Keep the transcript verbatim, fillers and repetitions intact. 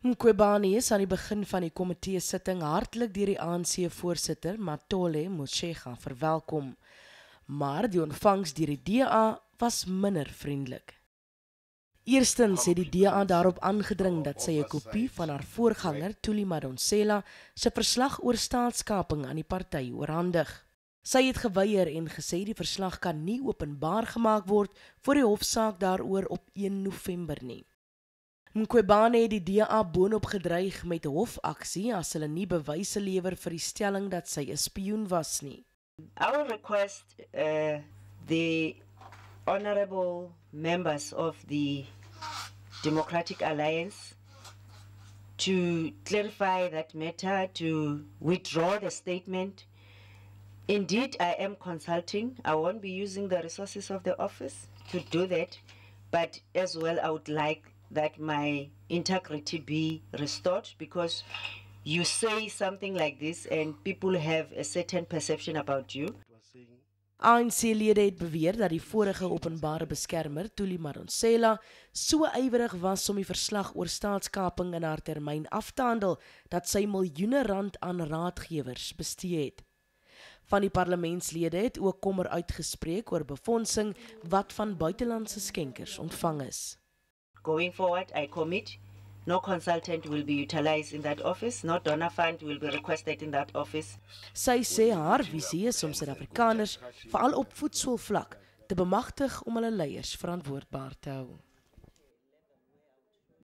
Mkhwebane is aan die begin van die komitee-sitting hartlik deur die A N C-voorsitter Matole Motshega verwelkom, maar die ontvangs deur die D A was minder vriendelik. Eerstens het die D A daarop aangedring dat sy 'n kopie van haar voorganger Thuli Madonsela se verslag oor staatskaping aan die party oorhandig. Sy het geweier en gesê die verslag kan nie openbaar gemaak word voor die hofsaak daaroor op een November nie. Mkhwebane het die D A boonop gedreig met 'n hofaksie as hulle nie bewyse lewer vir die stelling dat sy 'n spioen was nie. I will request uh, the honorable members of the Democratic Alliance to clarify that matter, to withdraw the statement. Indeed, I am consulting. I won't be using the resources of the office to do that, but as well I would like that my integrity be restored, because you say something like this and people have a certain perception about you. A N C-lede het beweer dat die vorige openbare beskermer, Thuli Madonsela, so ywerig was om die verslag oor staatskaping in haar termyn af te handel, dat sy miljoene rand aan raadgewers bestee het. Van die parlementslede het ook kommer uitgespreek oor befondsing wat van buitelandse skenkers ontvang is. Going forward, I commit, no consultant will be utilized in that office, no donor fund will be requested in that office. Sy sê haar visie is om Suid-Afrikaners, veral op voedselvlak, te bemagtig om hulle leiers verantwoordbaar te hou.